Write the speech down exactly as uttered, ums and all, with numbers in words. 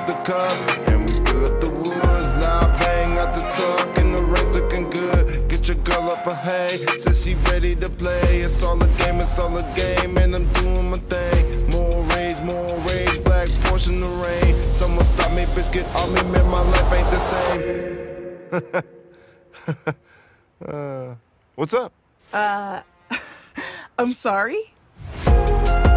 the cup, and we fill up the woods. Now I bang out the truck, and the rain's looking good. Get your girl up a hay, says she ready to play. It's all a game, it's all a game, and I'm doing my thing. More rage, more rage, black portion of rain. Someone stop me, bitch, get off me, man, my life ain't the same. uh, what's up? Uh, I'm sorry?